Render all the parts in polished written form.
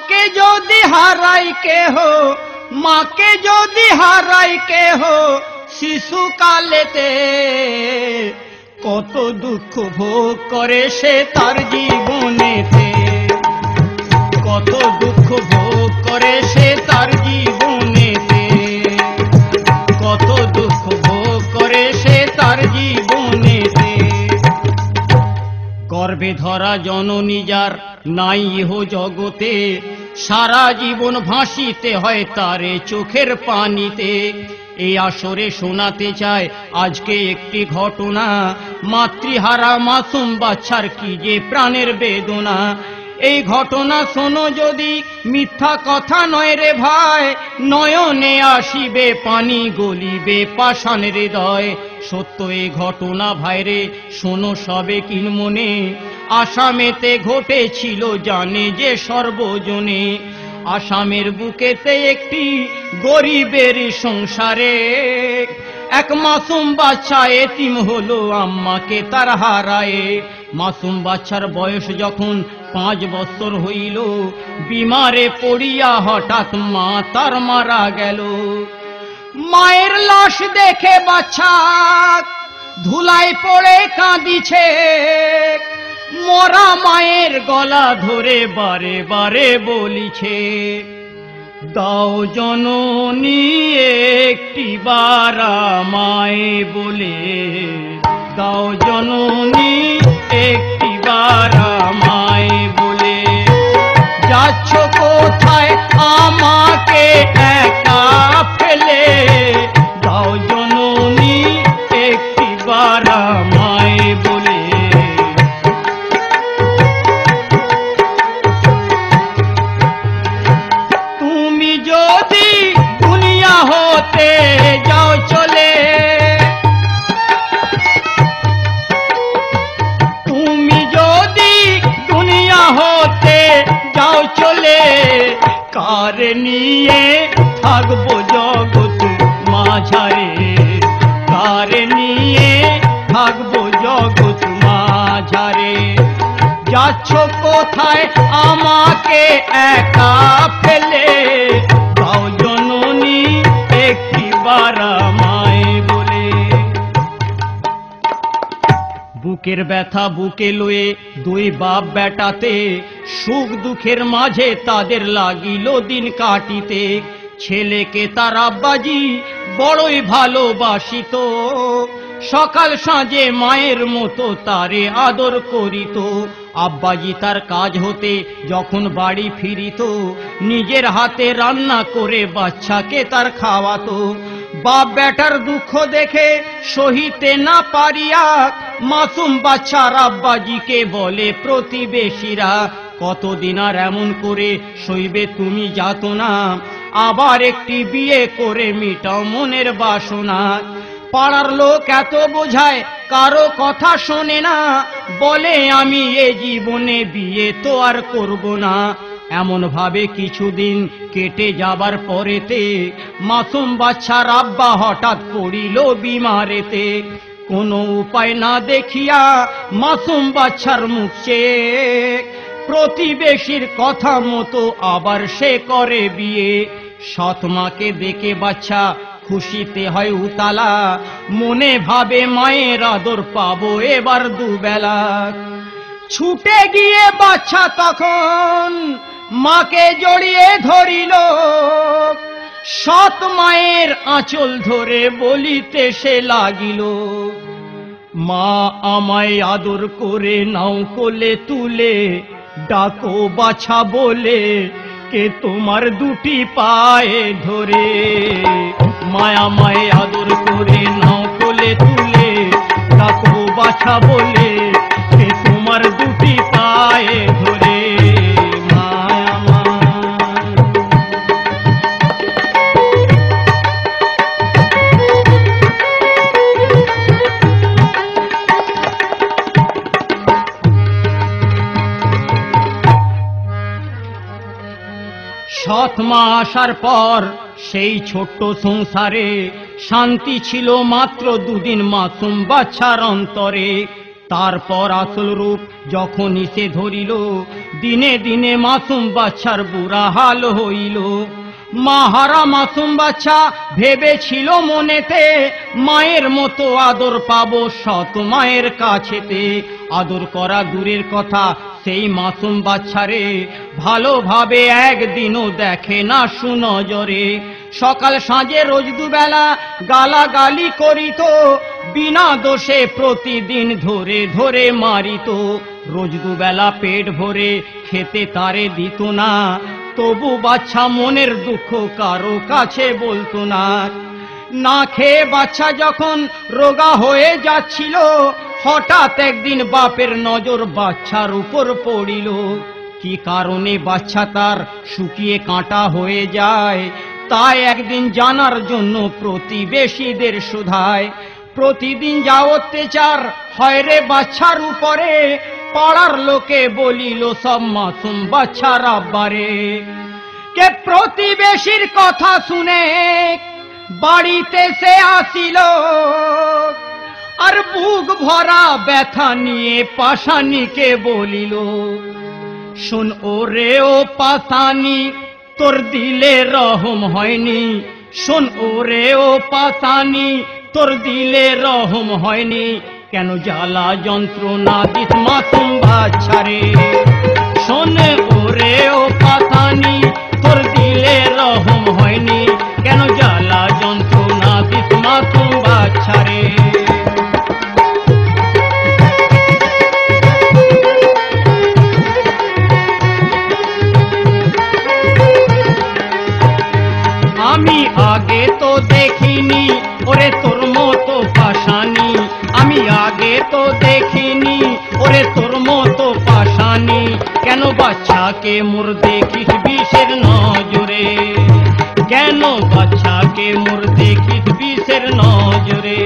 মাকে যদি হারাই কেহ, মাকে যদি হারাই কেহ শিশুকালেতে, কত দুঃখ ভোগ করে সে তার জীবনেতে, কত দুঃখ ভোগ করে সে তার জীবনেতে, কত দুঃখ ভোগ করে সে তার জীবনেতে। গর্ভে ধরা জননী যার নাই ইহ জগতে, সারা জীবন ভাসিতে হয় তারে চোখের পানিতে। এই আসরে শোনাতে চায় আজকে একটি ঘটনা, মাতৃহারা মাসুম বাচ্চার কি যে প্রাণের বেদনা। এই ঘটনা শোনো যদি, মিথ্যা কথা নয় রে ভাই, নয়নে আসিবে পানি, গলিবে পাষাণ হৃদয়। সত্য এই ঘটনা ভাইরে শোনো সবে কিন মনে, আসামেতে ঘটেছিল জানে যে সর্বজনে। আসামের বুকেতে একটি গরিবের সংসারে, এক মাসুম বাচ্চা এতিম হলো আম্মাকে তার হারায়ে। মাসুম বাচ্চার বয়স যখন 5 বছর হইল, বিমারে পড়িয়া হঠাৎ মা তার মারা গেল। মায়ের লাশ দেখে বাচ্চা ধুলায় পড়ে কাঁদিছে, মরা মায়ের গলা ধরে বারে বারে বলিছে, দাও জননী একটি বার আমায় বলে, দাও জননী একটি বার আমায় বলে। যাচ্ছ কোথায় আমাকে একা ফেলে, দাও জননী একটি বার আমায় বলে। তুমি যদি দুনিয়া হতে যাও চলে, তুমি যদি দুনিয়া হতে যাও চলে, কার নিয়ে থাকবো জগৎ মাঝারে, কার নিয়ে থাকবো জগৎ মাঝারে। যাচ্ছ কোথায় আমাকে একা ফেলে, দাও জননী একটি বার আমায় বলে। বুকের ব্যথা বুকে লয়ে দুই বাপ বেটাতে, সুখ দুঃখের মাঝে তাদের লাগিল দিন কাটিতে। ছেলেকে তার আব্বাজি বড়ই ভালোবাসিত, সকাল সাঁঝে মায়ের মতো তারে আদর করিত। আব্বাজি তার কাজ হতে যখন বাড়ি ফিরিত, নিজের হাতে রান্না করে বাচ্চাকে তার খাওয়াতো। বাপ বেটার দুঃখ দেখে সহিতে না পারিয়া, মাসুম বাচ্চার আব্বাজিকে বলে প্রতিবেশীরা, কতদিন আর এমন করে সইবে তুমি যাতনা, আবার একটি বিয়ে করে মিটাও মনের বাসনা। পাড়ার লোক এত বোঝায় কারো কথা শোনে না, বলে আমি এ জীবনে বিয়ে তো আর করব না। এমন ভাবে কিছুদিন কেটে যাবার পরেতে, মাসুম বাচ্চার আব্বা হঠাৎ পড়িল বিমারেতে। কোনো উপায় না দেখিয়া মাসুম বাচ্চার মুখ চেয়ে, প্রতিবেশীর কথা মতো আবার সে করে বিয়ে। সৎ মাকে দেখে বাচ্চা খুশিতে হয় উতালা, মনে ভাবে মায়ের আদর পাবো এবার দুবেলা। ছুটে গিয়ে বাচ্চা তখন মাকে জড়িয়ে ধরিল, সৎ মায়ের আঁচল ধরে বলিতে সে লাগিল, মা আমায় আদর করে নাও কোলে তুলে, ডাকো বাছা বলে কে তোমার দুটি পায়ে ধরে। মায়া মায়ে আদর করে নাও কোলে তুলে, ডাকো বাছা বলে কে তোমার দুটি পায়ে ধরে। মায়া মা সৎ মা আসার পর সেই ছোট্ট সংসারে শান্তি ছিল মাত্র দুদিন মাসুম বাচ্চার অন্তরে। তারপর আসল রূপ যখনই সে ধরিল, দিনে দিনে মাসুম বাচ্চার বুড়া হাল হইল। মাহারা মাসুম বাচ্চা ভেবেছিল মনেতে, মায়ের মতো আদর পাবো সৎ মায়ের কাছেতে। আদর করা দূরের কথা, সেই মাসুম বাচ্চারে ভালোভাবে একদিনও দেখে না সুনজরে। সকাল সাঁঝে রোজ দুবেলা গালাগালি করিত, বিনা দোষে প্রতিদিন ধরে ধরে মারিত। রোজ দুবেলা পেট ভরে খেতে তারে দিত না, তবু বাচ্চা মনের দুঃখ কারো কাছে বলতো না। না খেয়ে বাচ্চা যখন রোগা হয়ে যাচ্ছিল, হঠাৎ একদিন বাপের নজর বাচ্চার উপর পড়িল। কি কারণে বাচ্চা তার শুকিয়ে কাঁটা হয়ে যায়, তাই একদিন জানার জন্য প্রতিবেশীদের শুধায়। প্রতিদিন যা অত্যাচার হয় রে বাচ্চার উপরে, পাড়ার লোকে বলিল সব মাসুম বাচ্চার আব্বারে। কে প্রতিবেশীর কথা শুনে বাড়িতে সে আসিল, আর বুক ভরা ব্যথা নিয়ে পাশানিকে বলিল, শোন ওরে ও পাশানি, তোর দিলে রহম হয়নি। শোন ওরে ও পাশানি, তোর দিলে রহম হয়নি। কেন জ্বালা যন্ত্রণা দিস মাসুম বাচ্চারে। শোন ওরে ও পাশানি, তোর দিলে রহম হয়নি। কেন জ্বালা যন্ত্রণা দিস মাসুম বাচ্চারে। আমি আগে তো দেখিনি ওরে তোর মতো পাশানি। আমি আগে তো দেখিনি ওরে তোর মতো পাশানি। কেন বাচ্চাকে মোর দেখিস বিষের নজরে। কেন বাচ্চাকে মোর দেখিস বিষের নজরে।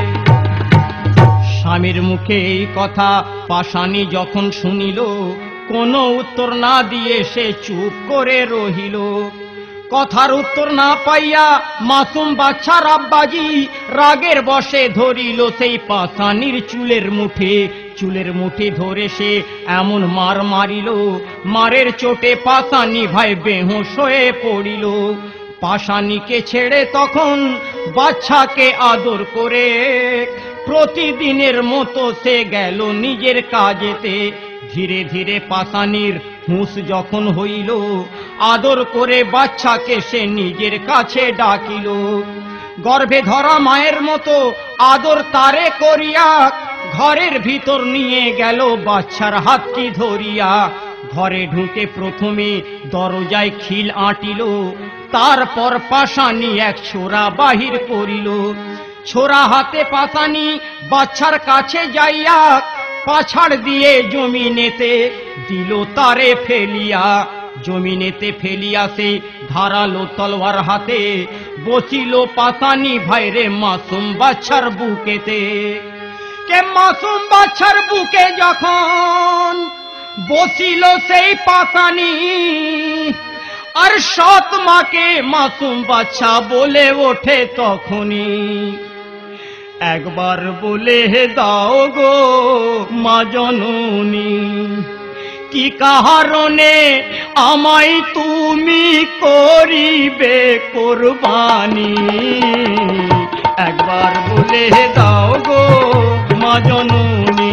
স্বামীর মুখে এই কথা পাশানি যখন শুনিল, কোনো উত্তর না দিয়ে সে চুপ করে রহিল। কথার উত্তর না পাইয়া মাসুম বাচ্চার আব্বাজি রাগের বশে ধরিল সেই পাশানির চুলের মুঠে। চুলের মুঠে ধরে সে এমন মার মারিল, মারের চোটে পাশানি ভাই বেহুঁশ হয়ে পড়িল। পাশানিকে ছেড়ে তখন বাচ্চাকে আদর করে প্রতিদিনের মতো সে গেল নিজের কাজেতে। ধীরে ধীরে পাশানির হুঁশ যখন হইল, আদর করে বাচ্চাকে সে নিজের কাছে ডাকিল। গর্ভে ধরা মায়ের মতো আদর তারে করিয়া ঘরের ভিতর নিয়ে গেল বাচ্চার হাতটি ধরিয়া। ঘরে ঢুকে প্রথমে দরজায় খিল আঁটিল, তারপর পাশানি এক ছোরা বাহির করিল। ছোরা হাতে পাশানি বাচ্চার কাছে যাইয়া পাছাড় দিয়ে জমিনেতে দিল তারে ফেলিয়া। জমিনেতে ফেলিয়া সে ধারালো তলোয়ার হাতে বসিল পাশানি ভাইরে মাসুম বাচ্চার বুকেতে। কে মাসুম বাচ্চার বুকে যখন বসিল সেই পাশানি, আর সৎ মাকে মাসুম বাচ্চা বলে ওঠে তখনই, একবার বলে দাও গো মা জননী, কি কারণে আমায় তুমি করিবে কোরবানি। একবার বলে দাও গো মা জননী,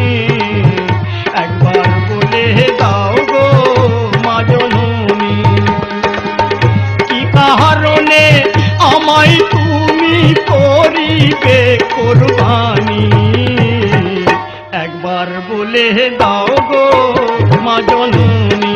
একবার বলে দাও গো মা জননী, কি কারণে আমায় তুমি করিবে কোরবানি। একবার বলে দাও গো মা জননী।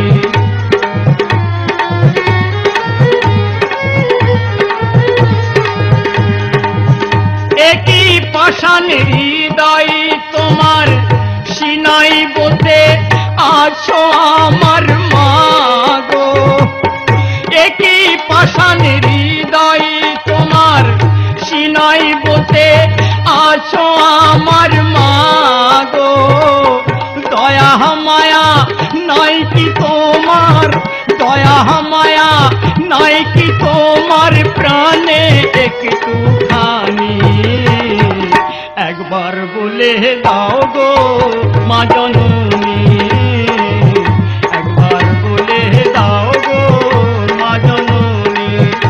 একই পাষাণ হৃদয় তোমার সিনাই বসে আছো আমার মা গো। একই পাষাণ হৃদয় তোমার সিনাই বসে আছো আমার মা গো। দয়া মায়া নাই কি তোমার, দয়া মায়া নাই কি তোমার প্রাণে একটুখানি। একবার বলে বলে দাও গো মা জননী, একবার বলে দাও গো মা জননী।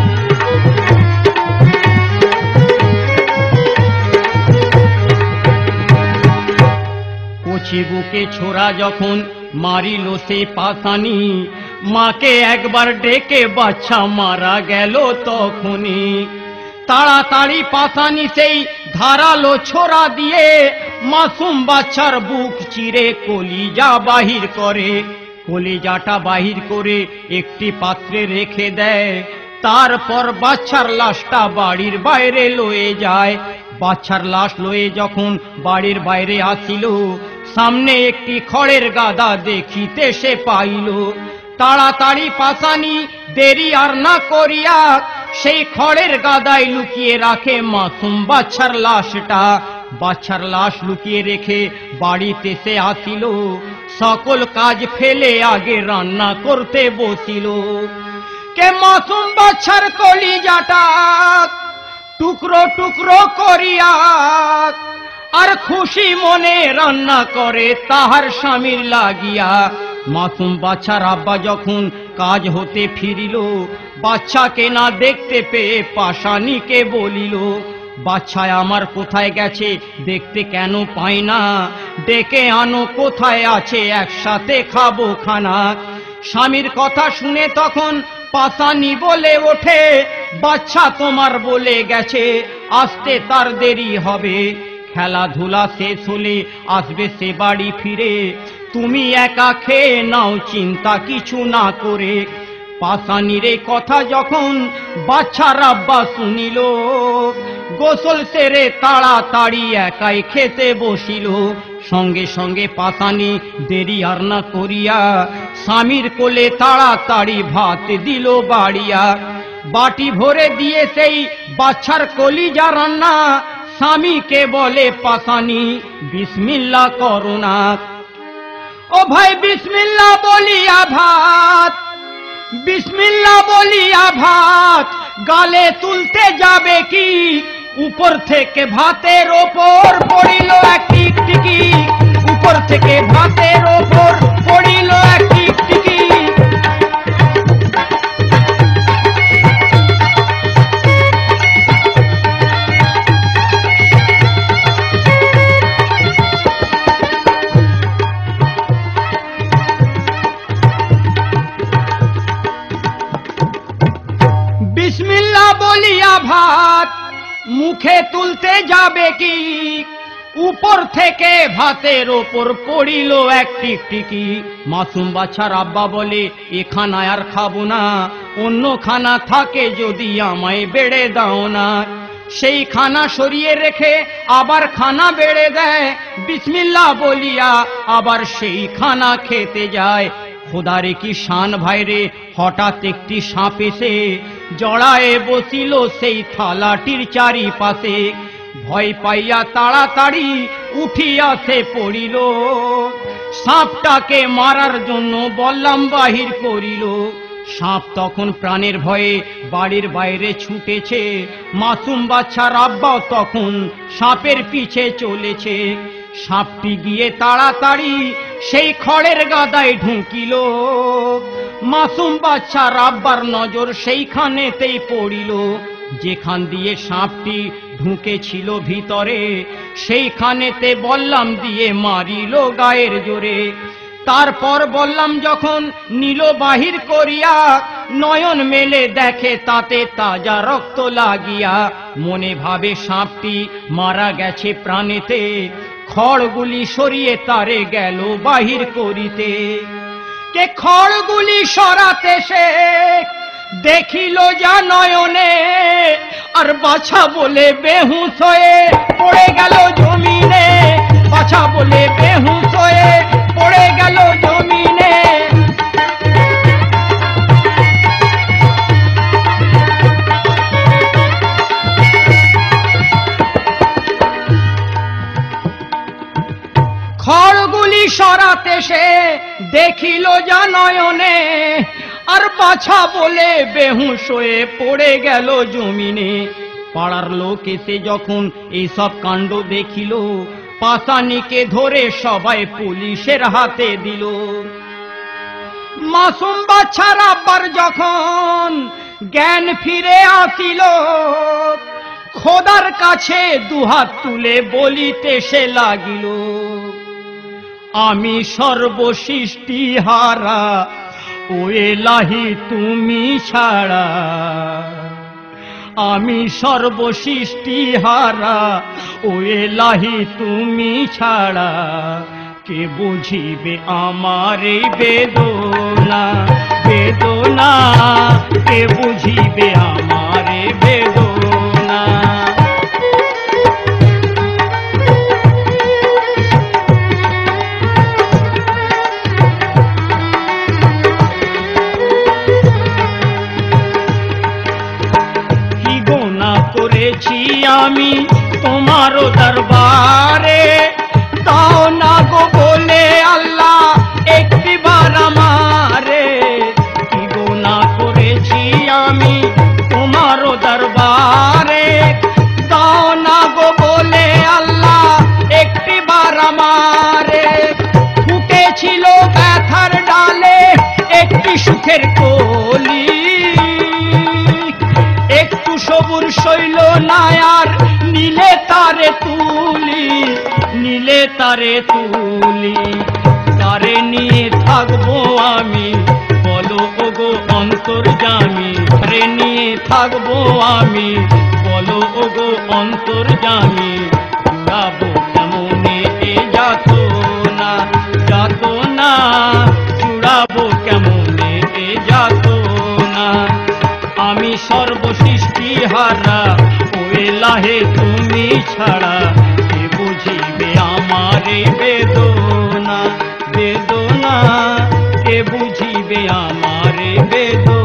কচি বুকে ছোড়া যখন মারিল সে পাশানি, মাকে একবার ডেকে বাচ্চা মারা গেল তখনই। তাড়াতাড়ি পাশানি সেই ধারালো ছোড়া দিয়ে মাসুম বাচ্চার বুক চিরে কলিজা বাহির করে। কলিজাটা বাহির করে একটি পাত্রে রেখে দেয়, তারপর বাচ্চার লাশটা বাড়ির বাইরে লয়ে যায়। বাচ্চার লাশ লয়ে যখন বাড়ির বাইরে আসিল, সামনে একটি খড়ের গাদা দেখিতে সে পাইল। তাড়াতাড়ি পাশানি দেরি আর না করিয়া সেই খড়ের গাদায় লুকিয়ে রাখে মাসুম বাচ্চার লাশটা। বাচ্চার লাশ লুকিয়ে রেখে বাড়িতে সে আসিল, সকল কাজ ফেলে আগে রান্না করতে বসিল। কে মাসুম বাচ্চার কলিজাটা টুকরো টুকরো করিয়া আর খুশি মনে রান্না করে তাহার স্বামীর লাগিয়া। মাসুম বাচ্চার আব্বা যখন কাজ হতে ফিরিল, বাচ্চাকে না দেখতে পেয়ে পাশানিকে বলিল, বাচ্চায় আমার কোথায় গেছে দেখতে কেন পাই না, ডেকে আনো কোথায় আছে একসাথে খাবো খানা। স্বামীর কথা শুনে তখন পাশানি বলে ওঠে, বাচ্চা তোমার বলে গেছে আসতে তার দেরি হবে, খেলাধুলা শেষ হলে আসবে সে বাড়ি ফিরে, তুমি একা খেয়ে নাও চিন্তা কিছু না করে। পাশানির এই কথা যখন বাচ্চার আব্বা শুনিল, গোসল সেরে তাড়াতাড়ি একাই খেতে বসিল। সঙ্গে সঙ্গে পাশানি দেরি আর না করিয়া স্বামীর কোলে তাড়াতাড়ি ভাত দিল বাড়িয়া। বাটি ভরে দিয়ে সেই বাচ্চার কলিজা রান্না, স্বামীকে বলে পাশানি বিসমিল্লাহ করো না। ও ভাই বিসমিল্লাহ বলিয়া ভাত, বিসমিল্লাহ বলিয়া ভাত গালে তুলতে যাবে কি, উপর থেকে ভাতের ওপর পড়িল এক টিকটিকি, উপর থেকে ভাতের ওপর পড়িল এক টিকটিকি। বিসমিল্লাহ বলিয়া ভাত মুখে তুলতে যাবে কি, উপর থেকে ভাতের ওপর পড়িল এক টিকটিকি। মাসুম বাচ্চার আব্বা বলে, এ খানা আর খাবো না, অন্য খানা থাকে যদি আমায় বেড়ে দাও না। সেই খানা সরিয়ে রেখে আবার খানা বেড়ে দেয়, বিসমিল্লাহ বলিয়া আবার সেই খানা খেতে যায়। খোদারে কি শান ভাইরে, হঠাৎ একটি সাপ এসে জড়ায়ে বসিল সেই থালাটির চারিপাশে। ভয় পাইয়া তাড়াতাড়ি উঠিয়া সে পড়িল, সাপটাকে মারার জন্য বললাম বাহির করিল। সাপ তখন প্রাণের ভয়ে বাড়ির বাইরে ছুটেছে, মাসুম বাচ্চার আব্বাও তখন সাপের পিছে চলেছে। সাপটি গিয়ে তাড়াতাড়ি সেই খড়ের গাদায় ঢুকিল, মাসুম বাচ্চার আব্বার নজর সেইখানেতেই পড়িল। যেখান দিয়ে সাপটি ঢুকেছিল ভিতরে, সেইখানেতে বললাম দিয়ে মারিল গায়ের জোরে। তারপর বললাম যখন নিল বাহির করিয়া, নয়ন মেলে দেখে তাতে তাজা রক্ত লাগিয়া। মনে ভাবে সাপটি মারা গেছে প্রাণেতে, খড়গুলি সরিয়ে তারে গেল বাহির করিতে। কে খড়গুলি সরাতে সে দেখিল যা নয়নে, আর বাছা বলে বেহুশ হয়ে পড়ে গেল জমিনে, বাছা বলে বেহুশ হয়ে পড়ে গেল জমিনে। খড়গুলি সরাতে সে দেখিল যা নয়নে, আর বাছা বলে বেহুশ হয়ে পড়ে গেল জমিনে। পাড়ার লোক এসে যখন এইসব কাণ্ড দেখিল, পাসানিকে ধরে সবাই পুলিশের হাতে দিল। মাসুম বাচ্চার আব্বার যখন জ্ঞান ফিরে আসিল, খোদার কাছে দুহাত তুলে বলিতে সে লাগিল, আমি সর্বসৃষ্টি হারা, ও এলাহি তুমি ছাড়া। আমি সর্বসৃষ্টি হারা, ও এলাহি তুমি ছাড়া। কে বুঝিবে আমার এই বেদনা, বেদনা কে বুঝিবে আমার এই বেদনা। কি গোনা করেছি আমি তোমারও দরবারে, তাও না গো বলে আল্লাহ একটিবার আমারে। কি গোনা করেছি আমি তোমারও দরবারে, তাও না গো বলে আল্লাহ একটিবার আমারে। ফুটেছিল ব্যথার ডালে একটি সুখের কলি, একটু সবুর শৈল নায়ার নীলে তারে তুলি, নীলে তারে তুলি। তারে নিয়ে থাকবো আমি, বলো ওগো অন্তর্যামী। তারে নিয়ে থাকবো আমি, বলো ওগো অন্তর্যামী। জুড়াবো কেমনে এ যাতনা, যাতনা জুড়াবো কেমনে এ যাতনা। আমি সর্বসৃষ্টি হারা, ও এলাহে তুমি ছাড়া। কে বুঝিবে আমার এই বেদনা, বেদনা কে বুঝিবে আমার এই বেদনা।